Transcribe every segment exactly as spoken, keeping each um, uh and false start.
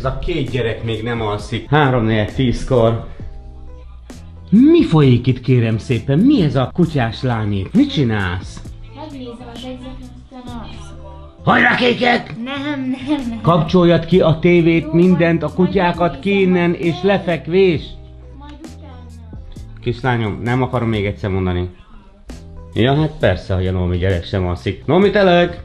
ez a két gyerek még nem alszik. három négy tízkor. Mi folyik itt, kérem szépen? Mi ez a kutyás lány itt? Mit csinálsz? Megnézem az egzeket, aztán alszom. Hajrá, kékek! Nem, nem, nem. Kapcsoljad ki a tévét, mindent, a kutyákat ki innen, és lefekvés! Majd utána. Kislányom, nem akarom még egyszer mondani. Ja, hát persze, hogy a Nomi gyerek sem alszik. Nomi, telek!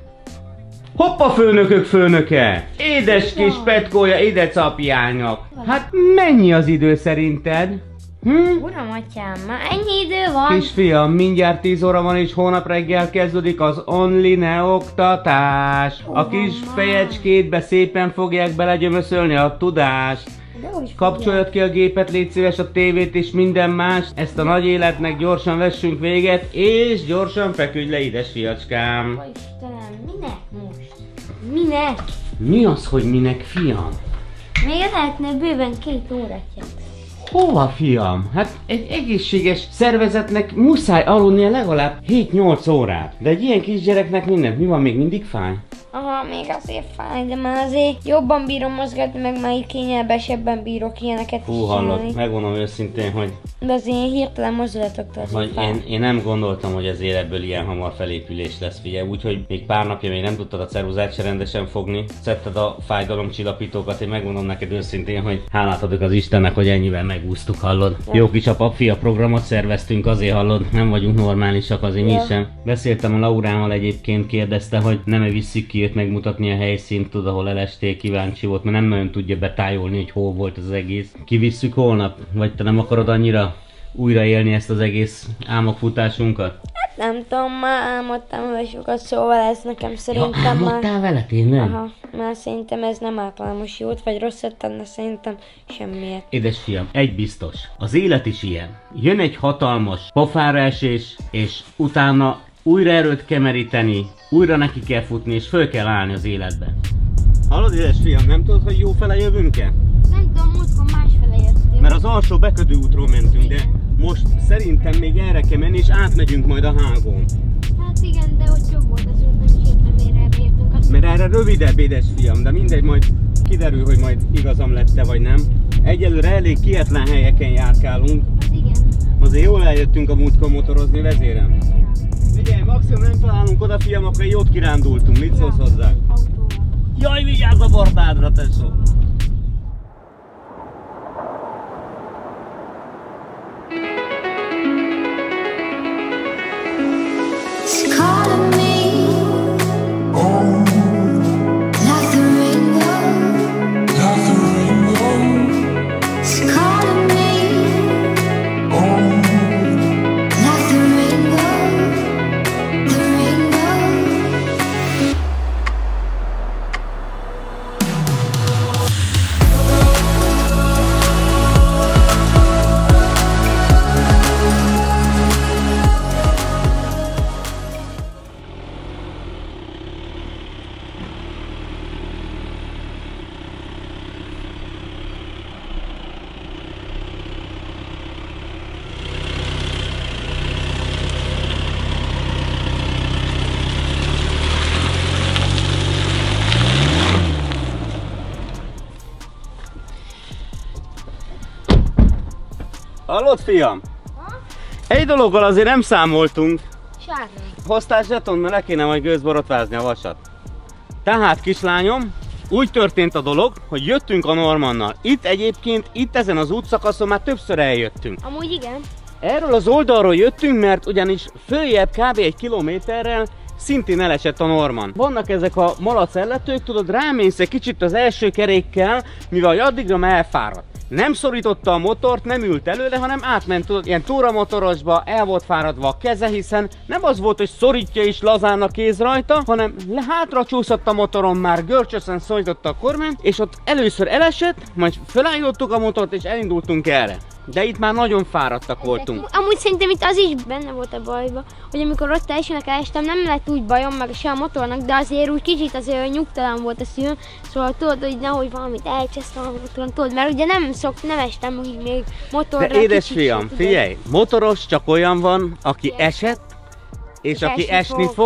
Hoppa, főnökök főnöke! Édes kis petkója, ide capjányok! Hát mennyi az idő szerinted? Hm? Uram, atyám, már ennyi idő van? Kisfiam, mindjárt tíz óra van és hónap reggel kezdődik az online oktatás. A kis fejecskétbe szépen fogják belegyömöszölni a tudást. Kapcsoljad ki a gépet, légy szíves, a tévét és minden más. Ezt a nagy életnek gyorsan vessünk véget, és gyorsan feküdj le, ides fiacskám. Ó, Istenem, minek most? Minek? Mi az, hogy minek, fiam? Még lehetne bőven két órát. Hova, fiam? Hát egy egészséges szervezetnek muszáj aludnia legalább hét-nyolc órát. De egy ilyen kisgyereknek mindent, mi van, még mindig fáj? Aha, még azért fáj, de már azért jobban bírom mozgatni, meg már kényelmesebben bírok ilyeneket Hú, is hallod, csinálni. megmondom őszintén, hogy, De az én hirtelen mozdulatoktól hogy azért fáj. én, én nem gondoltam, hogy az életből ilyen hamar felépülés lesz, figyelj. Úgyhogy még pár napja még nem tudtad a ceruzát se rendesen fogni, szedted a fájdalomcsillapítókat, én megmondom neked őszintén, hogy hálát adok az Istennek, hogy ennyivel megúsztuk, hallod. Ja. Jó kis apap-fia programot szerveztünk, azért hallod, nem vagyunk normálisak, azért mi Ja. sem. Beszéltem a Laurával egyébként, kérdezte, hogy nem-e visszük ki őt megmutatni a helyszínt, tud, ahol elestél, kíváncsi volt, mert nem nagyon tudja betájolni, hogy hol volt az egész. Kivisszük holnap? Vagy te nem akarod annyira újraélni ezt az egész álmokfutásunkat? Hát nem tudom, már álmodtam vele sokat, szóval ez nekem Ja, szerintem már... álmodtál vele tényleg? Aha, már szerintem ez nem általános jót vagy rosszat tenne, szerintem semmiért. Édes fiam, egy biztos. Az élet is ilyen. Jön egy hatalmas pofára esés, és utána újra erőt kell meríteni, újra neki kell futni, és föl kell állni az életbe. Hallod, édes fiam, nem tudod, hogy jó fele jövünk-e? Nem tudom, múltkor másfele jöttünk. Mert az alsó beködő útról mentünk, de most szerintem még erre kell menni, és átmegyünk majd a hágón. Hát igen, de hogy jobb volt az út, nem is értem, miért erre jöttünk. Azt Mert erre rövidebb, édes fiam, de mindegy, majd kiderül, hogy majd igazam lett-e vagy nem. Egyelőre elég kietlen helyeken járkálunk. hát igen. Azért jól eljöttünk a múltkor motorozni, vezérem. Figyelj, maximum nem találunk oda, fiam, akkor jót kirándultunk. Mit szólsz hozzá? Autóval. Jaj, vigyázz a bordádra, tesó! It's calling me, like the rainbow, like the rainbow. It's calling me, like the rainbow, the rainbow. Hallod, fiam? Egy dologgal azért nem számoltunk. Sárga. Hoztál zseton, mert le kéne majd gőzborotvázni a vasat. Tehát, kislányom, úgy történt a dolog, hogy jöttünk a Normannal. Itt egyébként, itt ezen az útszakaszon már többször eljöttünk. Amúgy igen. Erről az oldalról jöttünk, mert ugyanis följebb kb. Egy kilométerrel szintén elesett a Norman. Vannak ezek a malacelletők, tudod, rámész egy kicsit az első kerékkel, mivel addigra már elfáradt. Nem szorította a motort, nem ült előle, hanem átment, tudod, ilyen túramotorosba, el volt fáradva a keze, hiszen nem az volt, hogy szorítja és lazán a kéz rajta, hanem le hátra csúszott a motoron, már görcsösen szorította a kormányt, és ott először elesett, majd felállítottuk a motort és elindultunk erre. De itt már nagyon fáradtak voltunk. Amúgy szerintem itt az is benne volt a bajba, hogy amikor ott elsőnek elestem, nem lett úgy bajom, meg se a motornak, de azért úgy kicsit azért nyugtalan volt a szívem, szóval tudod, hogy nehogy valamit elcsesztem a motoron, tudod, mert ugye nem szok, nem estem úgy még motorra. De édes kicsit fiam, sem, tudod. figyelj, motoros csak olyan van, aki esett, és És aki esni esni fog. fog.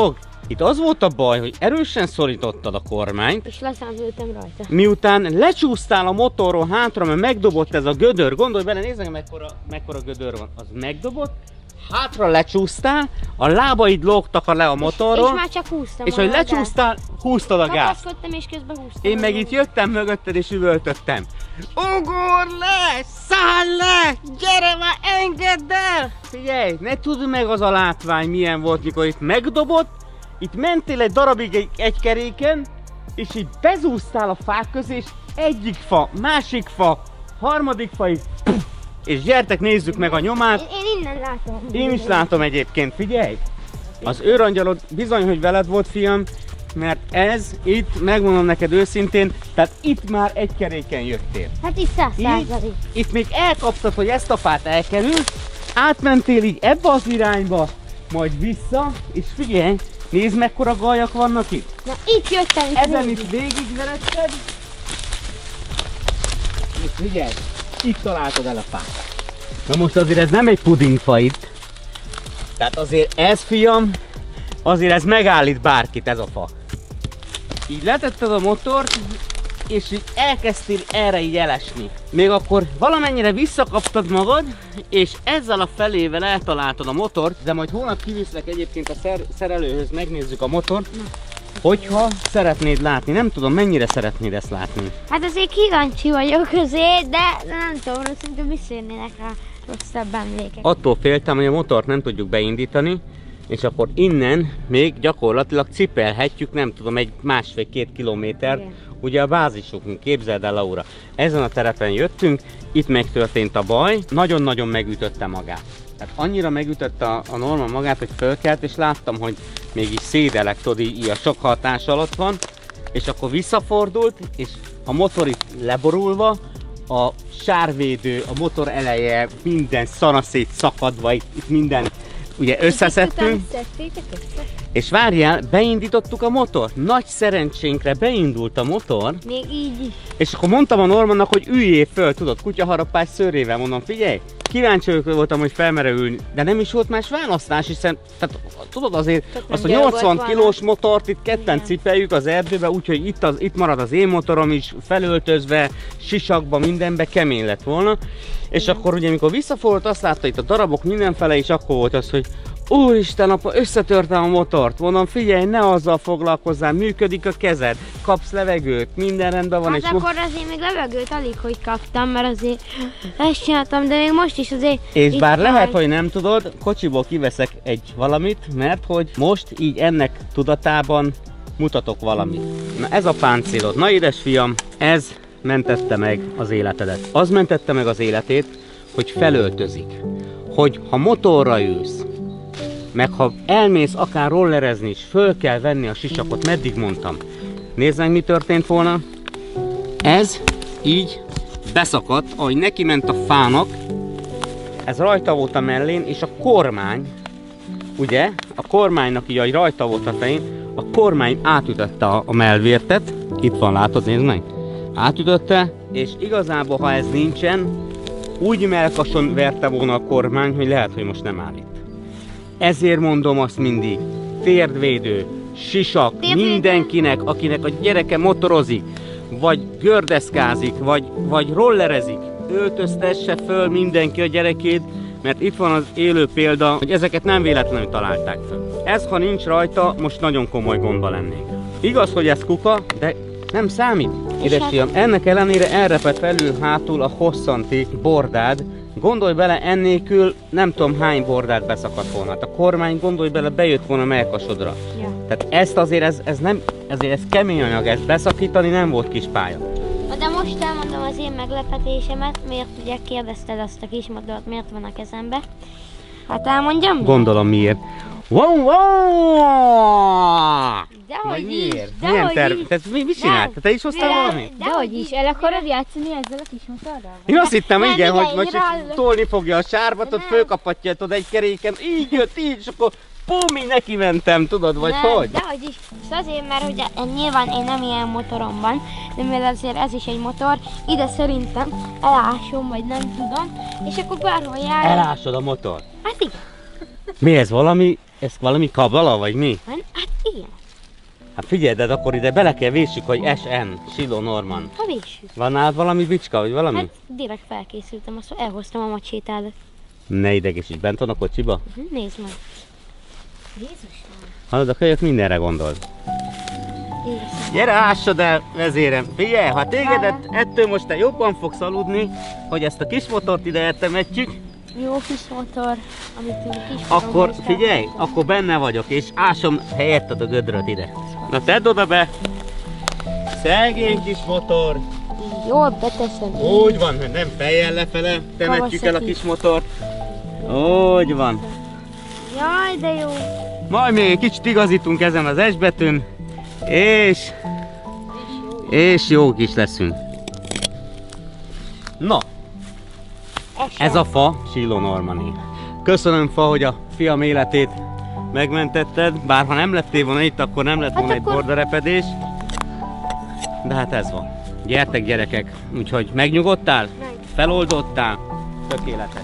Itt az volt a baj, hogy erősen szorítottad a kormányt, És leszámoltam rajta. miután lecsúsztál a motorról hátra, mert megdobott ez a gödör, gondolj bele, nézd meg mekkora, mekkora gödör van, az megdobott, hátra lecsúsztál, a lábaid lógtak le a motorról, És már csak húztam. és hogy lecsúsztál, húztad a gázt. Kapaszkodtam és közben húztam. Én meg itt jöttem mögötted és üvöltöttem. Ugorj le! Szállj le! Gyere már, engedd el! Figyelj, ne tudd meg az a látvány milyen volt, mikor itt megdobott, itt mentél egy darabig egy, egy keréken, és így bezúztál a fák közé, és egyik fa, másik fa, harmadik fa, és, és gyertek, nézzük meg a nyomát. Én, én innen látom. Én is látom egyébként, figyelj! Az őrangyalod bizony, hogy veled volt, fiam, mert ez itt, megmondom neked őszintén, tehát itt már egy keréken jöttél. Hát itt száz Így, százalék. itt még elkaptad, hogy ezt a fát elkerül, átmentél így ebbe az irányba, majd vissza, és figyelj, nézd mekkora gajak vannak itt. Na itt jöttem. Itt Ezen végig. itt végigveredted, és figyelj, itt találtad el a fát. Na most azért ez nem egy pudingfa itt. Tehát azért ez, fiam, azért ez megállít bárkit, ez a fa. Így letetted a motort, és így elkezdtél erre így elesni. Még akkor valamennyire visszakaptad magad, és ezzel a felével eltaláltad a motort, de majd holnap kiviszlek egyébként a szer szerelőhöz, megnézzük a motort, hogyha szeretnéd látni. Nem tudom, mennyire szeretnéd ezt látni. Hát azért kíváncsi vagyok azért, de nem tudom, szerintem visszajönnének rá rosszabb emlékek. Attól féltem, hogy a motort nem tudjuk beindítani, és akkor innen még gyakorlatilag cipelhetjük, nem tudom, egy másfél-két kilométert, Igen. ugye a bázisunk, képzeld el, Laura. Ezen a terepen jöttünk, itt megtörtént a baj, nagyon-nagyon megütötte magát. Tehát annyira megütötte a, a Norman magát, hogy fölkelt, és láttam, hogy mégis szédelek, tudod, így a sok hatás alatt van, és akkor visszafordult, és a motor itt leborulva, a sárvédő, a motor eleje, minden szanaszét szakadva, itt, itt minden ugye összeszedtünk, és várjál, beindítottuk a motor. Nagy szerencsénkre beindult a motor, Még így is. és akkor mondtam a Normannak, hogy üljél föl, tudod, kutyaharapás szőrével, mondom, figyelj, kíváncsi voltam, hogy felmerül ülni, de nem is volt más választás, hiszen, tehát, tudod azért, Tehát azt a nem nyolcvan gyalogott kilós motort itt ketten Igen. cipeljük az erdőbe, úgyhogy itt, az, itt marad az én motorom is, felöltözve, sisakba, mindenbe, kemény lett volna. És akkor ugye, amikor visszafordult, azt látta itt a darabok mindenfele, és akkor volt az, hogy úristen, apa, összetörtem a motort, mondom, figyelj, ne azzal foglalkozzál, működik a kezed, kapsz levegőt, minden rendben van. Hát és akkor azért még levegőt alig, hogy kaptam, mert azért ezt csináltam, de még most is azért... És itt bár kell. lehet, hogy nem tudod, kocsiból kiveszek egy valamit, mert hogy most így ennek tudatában mutatok valamit. Na ez a páncélod. Na édes fiam, ez mentette meg az életedet. Az mentette meg az életét, hogy felöltözik. Hogy ha motorra ülsz, meg ha elmész akár rollerezni is, föl kell venni a sisakot, meddig mondtam. Nézd meg, mi történt volna. Ez így beszakadt, ahogy neki ment a fának, ez rajta volt a mellén, és a kormány, ugye, a kormánynak így, ahogy rajta volt a fején, a kormány átütötte a, a mellvértet, itt van, látod, nézd meg, átütötte, és igazából, ha ez nincsen, úgy melkason verte volna a kormány, hogy lehet, hogy most nem áll itt. Ezért mondom azt mindig, térdvédő, sisak, Térdvédő. mindenkinek, akinek a gyereke motorozik, vagy gördeszkázik, vagy, vagy rollerezik, öltöztesse föl mindenki a gyerekét, mert itt van az élő példa, hogy ezeket nem véletlenül találták föl. Ez, ha nincs rajta, most nagyon komoly gondba lennénk. Igaz, hogy ez kuka, de nem számít. Édesfiam, ennek ellenére elrepett felül hátul a hosszanti bordád. Gondolj bele, ennélkül nem tudom hány bordát beszakadt volna. Hát a kormány, gondolj bele, bejött volna a melkasodra. Ja. Tehát ezt azért, ez, ez nem, ezért ez kemény anyag, ezt beszakítani nem volt kis pálya. Na de most elmondom az én meglepetésemet, miért ugye kérdezted azt a kis motort, miért van a kezembe. Hát elmondjam? Gondolom miért. Wow, wow! Dehogy Vagy is, miért? dehogy Milyen terv? is. Tehát mi, mit csináltál? Te is hoztál De- valamit? Dehogy is, el akarod játszani ezzel a kis motorral? Én azt hittem, Nem, igen, igen, hogy most rá- tolni fogja a sárbatot, Nem. fölkaphatja tudod egy keréken, így jött, így, és akkor pum, így neki mentem, tudod, vagy Nem, hogy? dehogy is. És azért, mert ugye nyilván én nem ilyen motorom van, de mivel azért ez is egy motor, ide szerintem elásom, vagy nem tudom, és akkor bárhol jár. Elásod a motor. Hát igen. Mi ez, valami, ez valami kabala, vagy mi? Hát igen. Hát figyelj, de akkor ide bele kell véssük, hogy es en, Silo Norman. Ha véssük. Van nálad valami bicska, vagy valami? Hát direkt felkészültem, azt elhoztam a macsétádat. Ne idegesíts, bent van a kocsiba? Uh-huh, nézd meg. Jézusom. Hallod, a kölyök mindenre gondol. Észre. Gyere, ássad el, vezérem! Figyelj, ha tégedet ettől most te jobban fogsz aludni, hogy ezt a kis motort ide eltemetjük, Jó kis motor, amit mi kis akkor figyelj, akkor benne vagyok, és ásom helyetted a gödröt ide. Na tedd oda be! Szegény kis motor! Jól beteszem. Úgy van, hogy nem fejjel lefele temetjük el a kis motort. Úgy van. Jaj, de jó. Majd még egy kicsit igazítunk ezen az S betűn, és, és jók is leszünk. Na, ez a fa Silo Normani. Köszönöm, fa, hogy a fiam életét megmentetted, bár ha nem lettél volna itt, akkor nem lett volna Hát egy akkor- bordarepedés. De hát ez van. Gyertek, gyerekek, úgyhogy megnyugodtál? Meg. Feloldottál? Tökéletes.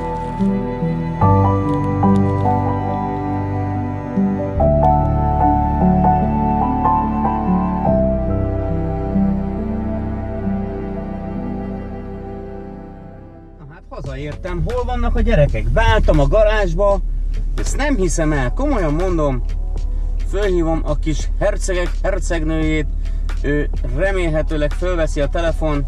Na hát hazaértem, hol vannak a gyerekek? Beálltam a garázsba, ezt nem hiszem el, komolyan mondom. Fölhívom a kis hercegek hercegnőjét, ő remélhetőleg fölveszi a telefon.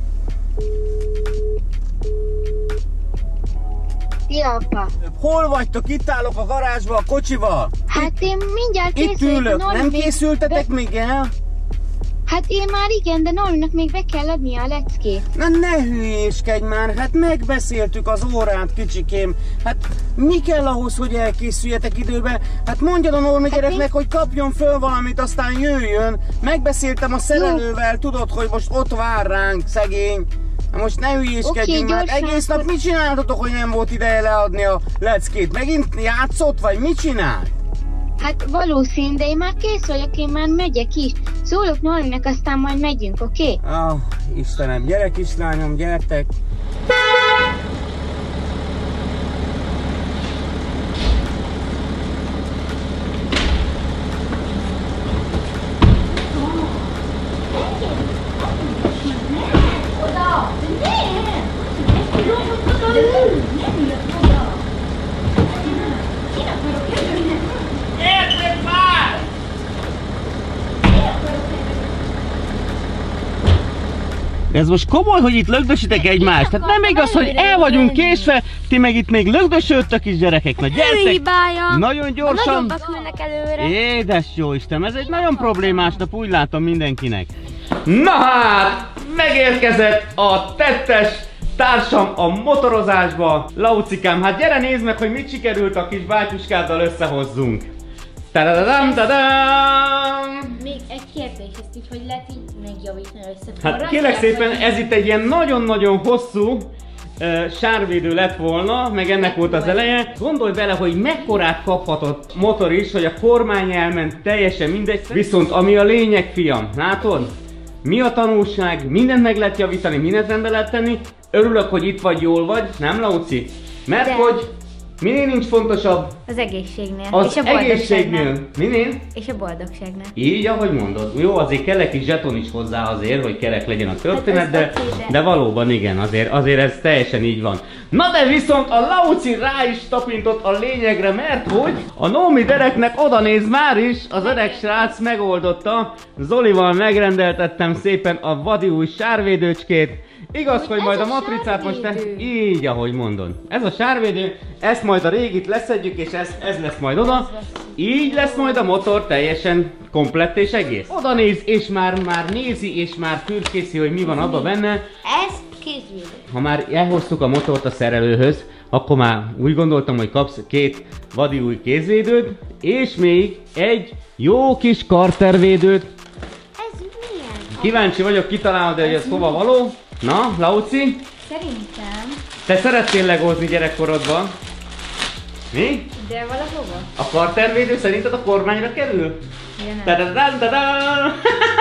Szia, apa! Hol vagytok? Itt állok a garázsba a kocsival. Hát én mindjárt Itt készülök, ülök, Normi nem még készültetek be... még el? Hát én már igen, de Norminak még be kell adni a leckét. Na ne hülyéskedj már, hát megbeszéltük az órát, kicsikém. Hát mi kell ahhoz, hogy elkészüljetek időben? Hát mondjad a Normi Hát gyereknek, én- hogy kapjon föl valamit, aztán jöjjön. Megbeszéltem a szerelővel, tudod, hogy most ott vár ránk, szegény. Na most ne hülyéskedjünk Oké, már, gyorsan egész nap akkor- mit csináltatok, hogy nem volt ideje leadni a leckét? Megint játszott, vagy mit csinál? Hát valószínű, de én már kész vagyok, én már megyek is. Szólok Norminak, aztán majd megyünk, oké? Okay? Ah, Istenem, gyere kislányom, gyertek! Ez most komoly, hogy itt lögdösitek egymást? Tehát nem igaz, hogy el vagyunk késve, ti meg itt még lögdösödtök is, gyerekek. Na Ő gyertek! hibája. Nagyon A gyorsan! nagyobbak ülnek előre. Édes jó Isten, ez egy nagyon problémás nap, úgy látom mindenkinek. Na hát, megérkezett a tettes társam a motorozásba. Laucikám, hát gyere nézd meg, hogy mit sikerült a kis bátyuskáddal összehozzunk. Tadadadam, tadam! Még egy kérdés, ezt így hogy lehet így megjavítani össze? Hát kérlek szépen, ez itt egy ilyen nagyon-nagyon hosszú uh, sárvédő lett volna, meg ennek volt az eleje. Gondolj bele, hogy mekkorát kaphatott motor is, hogy a kormány elment, teljesen mindegy. Viszont ami a lényeg, fiam, látod? Mi a tanulság? Mindent meg lehet javítani, mindent rendbe lehet tenni. Örülök, hogy itt vagy, jól vagy, nem Lauci? Mert De. hogy minél nincs fontosabb Az egészségnél. az és a boldogságnál. egészségnél. Minél? És a boldogságnál. Így, ahogy mondod. Jó, azért kell egy kis zseton is hozzá azért, hogy kerek legyen a történet, Hát de, ez oké, de- de valóban igen, azért, azért ez teljesen így van. Na de viszont a Lauci rá is tapintott a lényegre, mert hogy a Nomi Dereknek oda néz már is, az öreg srác megoldotta. Zolival megrendeltettem szépen a vadi új sárvédőcskét. Igaz, hogy ez majd a a matricát most te... sárvédő? Így, ahogy mondod. Ez a sárvédő, ezt majd a régit leszedjük, és ez, ez lesz majd oda. Így lesz majd a motor teljesen komplett és egész. Oda néz, és már, már nézi, és már fürkészi, hogy mi van abban benne. Ez kézvédő. Ha már elhoztuk a motort a szerelőhöz, akkor már úgy gondoltam, hogy kapsz két vadi új kézvédőt, és még egy jó kis kartervédőt. Ez milyen? Kíváncsi vagyok, kitalálod, hogy ez hova való. Na, Lauci, Szerintem te szerettél legózni gyerekkorodban? Mi? de valahova. A kartervédő szerinted a kormányra kerül? Ja, nem. Tadadán, tadán!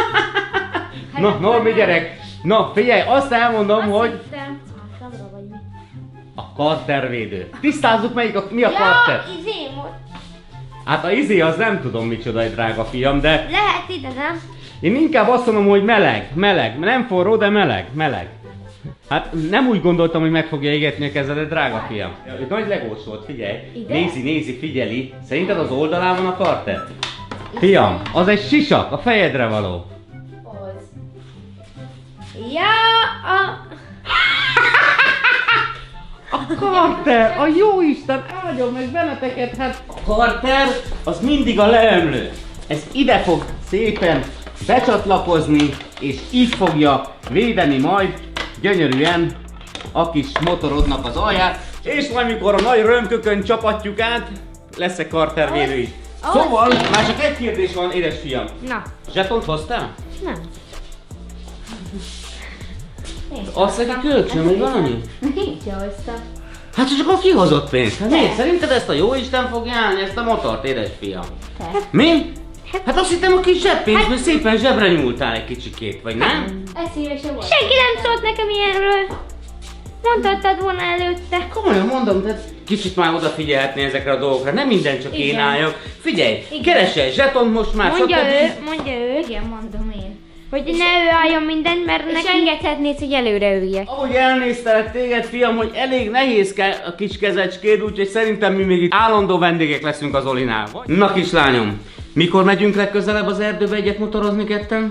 Na, Normi gyerek! Na, figyelj, azt elmondom, Azt hogy hittem, hátamra vagy mi? a kartervédő. Tisztázzuk melyik a, mi a karter. Ja, izé volt. Hát a izé az nem tudom micsoda, egy drága fiam, de Lehet ide, nem? én inkább azt mondom, hogy meleg, meleg. Nem forró, de meleg, meleg. Hát nem úgy gondoltam, hogy meg fogja égetni a kezedet, drága fiam. Nagy legós volt, figyelj. Ide? Nézi, nézi, figyeli. Szerinted az oldalán van a karter? Fiam, az egy sisak, a fejedre való. Az. Ja, a... A karter, a jóisten áldjon meg benneteket, hát a karter az mindig a leömlő. Ez ide fog szépen becsatlakozni, és így fogja védeni majd gyönyörűen a kis motorodnak az alját, és majd mikor a nagy römkökön csapatjuk át, lesz egy kartervédő is. Szóval, már csak egy kérdés van, édesfiam. Na, Zsetont hoztál? nem. Azt egy kölcsön, vagy valami? Nincs hozta. Hát csak a kihozott pénzt. Hát miért? Szerinted ezt a jóisten fogja állni, ezt a motort, édesfiam? Te. Mi? Hát azt hittem a kis zseppénz, mert szépen zsebre nyúltál egy kicsikét, vagy nem? Ez szívesen volt. Senki nem szólt nekem ilyenről. Mondhattad volna előtte. Komolyan mondom, tehát kicsit már odafigyelhetni ezekre a dolgokra, nem minden csak én Igen. álljak. Figyelj, Igen. keresel zsetont most már, Mondja stb. ő, mondja ő, Igen, mondom én. hogy ne ő álljon mindent, mert És neki... engedhetnéd, hogy előre üljek. Ahogy elnéztelek téged, fiam, hogy elég nehéz a kis kezecskéd, úgyhogy szerintem mi még itt állandó vendégek leszünk az Olinál. Vagy? Na kislányom, mikor megyünk legközelebb az erdőbe egyet motorozni ketten?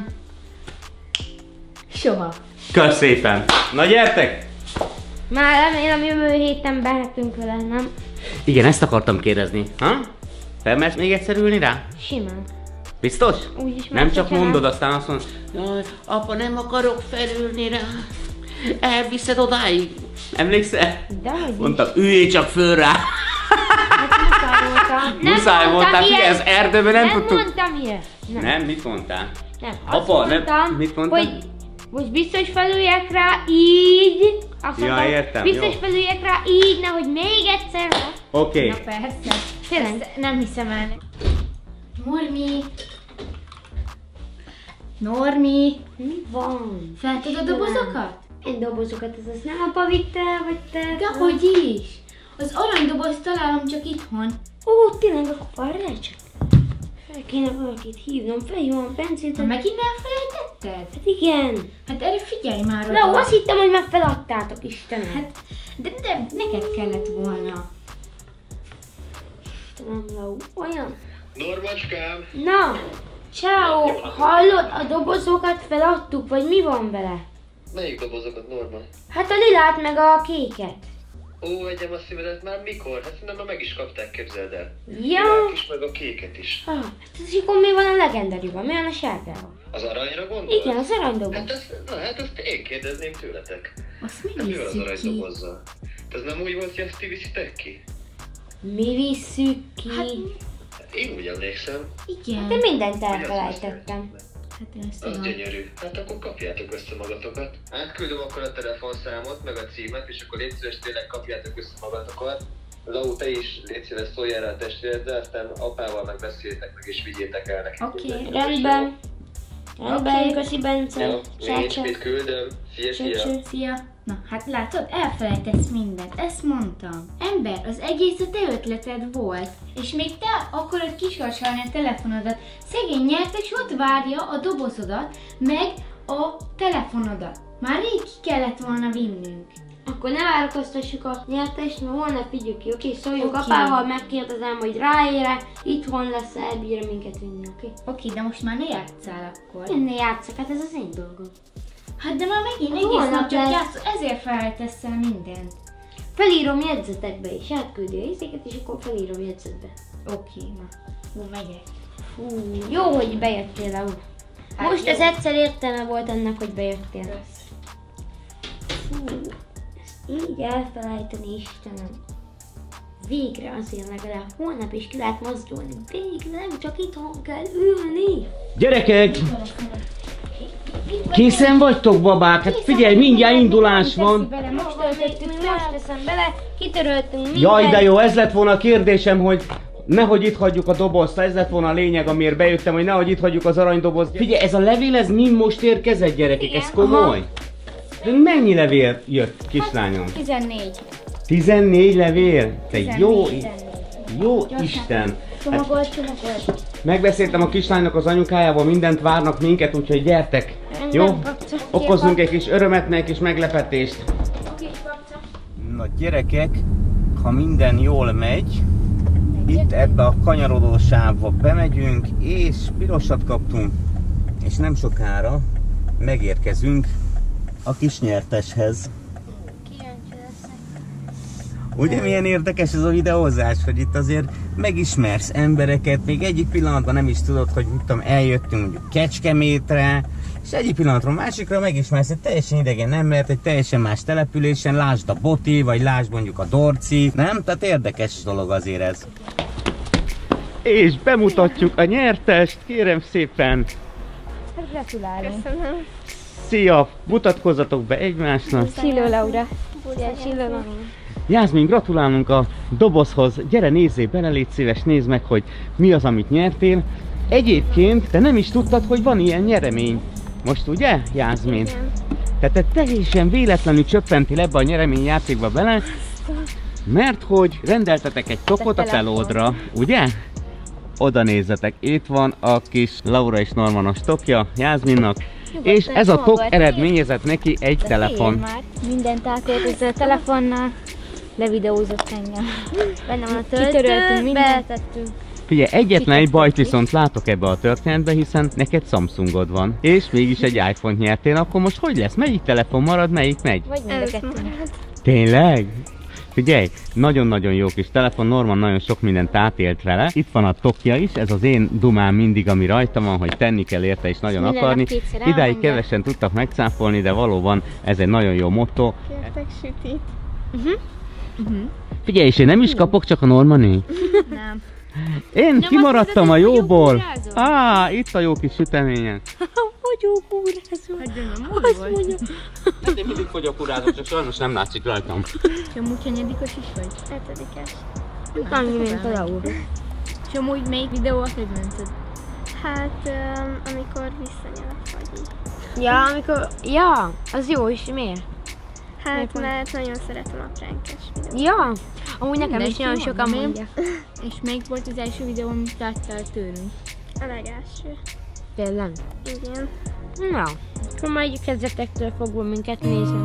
Soha. Kösz szépen! Na gyertek! Már remélem jövő héten behetünk vele, nem? Igen, ezt akartam kérdezni. Ha? Felmersz még egyszer ülni rá? Simán. Biztos? Úgyis Nem már csak hogyha mondod, aztán azt mondod, jaj, apa, nem akarok felülni rá. Elviszed odáig. Emlékszel? Dehogy is. Mondtam, üljél csak föl rá. Hát muszáj voltam. Nem Muszáj mondtam voltál, ilyet. figyelj, ez erdőben nem, Nem tudtuk. mondtam ilyet. Nem. Nem, mit mondtál? Nem. Azt Apa, nem- mondtam, mit mondtál? hogy most biztos felüljek rá így. Azt Ja, mondtam, értem, biztos jó. felüljek rá így, nehogy még egyszer. Oké. Na persze. Tényleg. Ezt nem hiszem el. Normi. Normi. Mi van? Felted a dobozokat? Én dobozokat, ez az nem apa vitte el, vagy te? De hogy is? Az aranydobozt találom csak itthon. Ó, tényleg, akkor várj csak. Fel kéne valakit hívnom, felhívom a Bencét. Ha megint elfelejtetted? Hát igen. Hát erre figyelj már Na, oda. azt hittem, hogy már feladtátok, Istenem. Hát, de, de neked kellett volna. Istenem, Lau, olyan. Normacskám, Na, ciao. Hallod, a dobozokat feladtuk, vagy mi van vele? melyik dobozokat, Norma? Hát a lilát meg a kéket. Ó, egyem a szívedet már mikor? Hát szerintem már meg is kapták, képzeld el. Ja. Virág is, meg a kéket is. Ah, hát az akkor mi van a legendariban? Mi van a sárgával? Az aranyra gondolsz? Igen, az aranydoboz. Hát ezt, na, hát ezt én kérdezném tőletek. Azt mi Hát mi van az visszük ki? aranydobozzal? Ez nem úgy volt, hogy ezt ti viszitek ki? Mi visszük ki? Hát, Én úgy emlékszem. igen. De mindent hogy azt elfelejtettem. Hát én ezt Az tudom. gyönyörű. Hát akkor kapjátok össze magatokat. Átküldöm akkor a telefonszámot, meg a címet, és akkor légy szíves, tényleg kapjátok össze magatokat. Lau, te is légy szíves, szóljál rá a testvéreddel, aztán apával megbeszéltek meg, és vigyétek el neki. Oké, mindent. Rendben. Rendben, Oké. köszi Bence. Jó, nincs Csá, mit küldöm. Szia, csá, szia. csá. Szia! Na, hát látod, elfelejtesz mindent, ezt mondtam. Ember, az egész a te ötleted volt. És még te akarod kisorsolni a telefonodat. Szegény nyertes ott várja a dobozodat, meg a telefonodat. Már rég ki kellett volna vinnünk. Akkor ne várakoztassuk a nyertest, mert holnap vigyük ki, oké? Szóljunk Oké. apával, megkérdezem, hogy ráére, itthon lesz, elbír minket vinni, oké? Oké, de most már ne játsszál akkor. Én ne játszok, hát ez az én dolgom. Hát de már megint Hát egész holnap nap csak lesz. játszol, ezért felejtesz el mindent. Felírom jegyzetekbe is, átküldi a izéket, és akkor felírom jegyzetbe. Oké, na. Hú, megyek. Fú, jó, hogy bejöttél, Lau. Hát Most jó. ez egyszer értelme volt ennek, hogy bejöttél. Kösz. Fú, ezt így elfelejteni, Istenem. Végre azért legalább holnap is ki lehet mozdulni. Végre nem csak itthon kell ülni. Gyerekek! Készen vagytok, babák? Hát figyelj, mindjárt indulás van. Bele, most töltöttük, most teszem bele, kitöröltünk mindent. Jaj, de jó, ez lett volna a kérdésem, hogy nehogy itt hagyjuk a dobozt, ez lett volna a lényeg, amiért bejöttem, hogy nehogy itt hagyjuk az aranydobozt. Figyelj, ez a levél, ez mind most érkezett, gyerekek, ez Igen. komoly. De mennyi levél jött, kislányom? tizennégy. tizennégy levél? Te jó, tizennégy. jó Isten! Csomagolt, csomagolt. Megbeszéltem a kislánynak az anyukájával, mindent várnak minket, úgyhogy gyertek. Jó? Okozzunk egy kis örömet, egy kis meglepetést. Na gyerekek, ha minden jól megy, itt ebbe a kanyarodó sávba bemegyünk, és pirosat kaptunk, és nem sokára megérkezünk a kis nyerteshez. Ugye milyen érdekes ez a videózás, hogy itt azért megismersz embereket, még egyik pillanatban nem is tudod, hogy mit tudom, eljöttünk mondjuk Kecskemétre, és egyik pillanatról másikra megismersz egy teljesen idegen embert, egy teljesen más településen, lásd a Boti, vagy lásd mondjuk a Dorci, nem? Tehát érdekes dolog azért ez. És bemutatjuk a nyertest, kérem szépen! Gratulálunk! Köszönöm. Szia! Mutatkozzatok be egymásnak! Csilló Laura! Csilló Laura! Jászmin, gratulálunk a dobozhoz, gyere nézzél bele, légy szíves, nézd meg, hogy mi az, amit nyertél. Egyébként te nem is tudtad, hogy van ilyen nyeremény. Most ugye, Jászmin? Igen. Tehát te teljesen véletlenül csöppentél ebbe a nyereményjátékba bele, mert hogy rendeltetek egy tokot a telódra, ugye? Oda nézzetek, itt van a kis Laura és Normanos tokja Jászminnak, és ez a tok eredményezett neki egy telefon. Már mindent átélt ezzel a telefonnal, levideózott engem. Benne van a töltő, mindent tettünk. Figyelj, egyetlen egy bajt viszont látok ebbe a történetbe, hiszen neked Samsungod van, és mégis egy iPhone-t nyertél, akkor most hogy lesz? Melyik telefon marad, melyik megy? Vagy mind a Ez kettő. marad. Tényleg? Figyelj, nagyon-nagyon jó kis telefon, Norman nagyon sok mindent átélt vele. Itt van a tokja is, ez az én dumám mindig, ami rajta van, hogy tenni kell érte és nagyon Minden akarni. nap kétszer Idáig elmondja. kevesen tudtak megcáfolni, de valóban ez egy nagyon jó motto. Kértek sütit. Figyelj, és én nem is kapok, csak a Normané. Nem. Én kimaradtam a azt mondod, hogy jóból. jókúrázol? Á, itt a jó kis süteményen. Vagyok úrázó. Azt mondja. Hát én mindig fogyókúrázok, csak sajnos nem látszik rajtam. És amúgy hanyadikos is vagy? Hetedikes. Annyi, mint a Laura. És amúgy melyik videót hogy mented? Hát, um, amikor visszanyelek vagy így. Ja, amikor... Ja, az jó is, miért? Hát, mert nagyon szeretem a prankes videót. Ja, amúgy nekem Mindegy, is nagyon jó, sokan nem? mondják. És melyik volt az első videó, amit láttál tőlünk? A legelső. Tényleg. Igen. Na, akkor majd kezdetektől fogva minket nézni.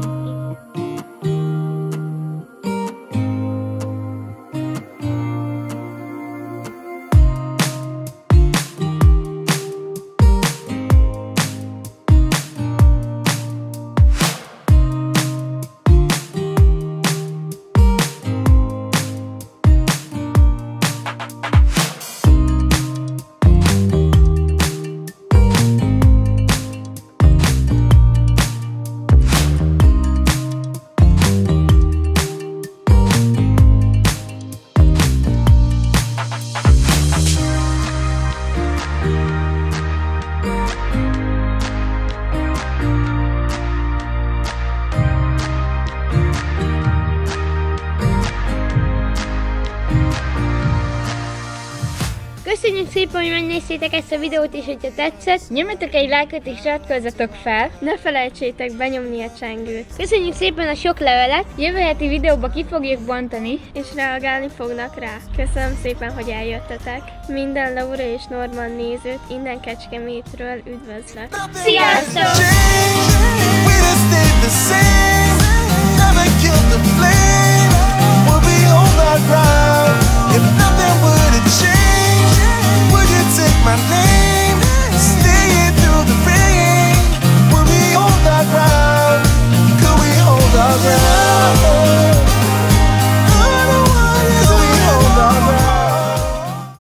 Köszönjük szépen, hogy megnéztétek ezt a videót, és hogyha tetszett, Nyomjatok egy lájkot és iratkozzatok fel. Ne felejtsétek benyomni a csengőt. köszönjük szépen a sok levelet. Jövő heti videóba ki fogjuk bontani. És reagálni fognak rá. Köszönöm szépen, hogy eljöttetek. Minden Laura és Norman nézőt innen Kecskemétről üdvözlök. Sziasztok!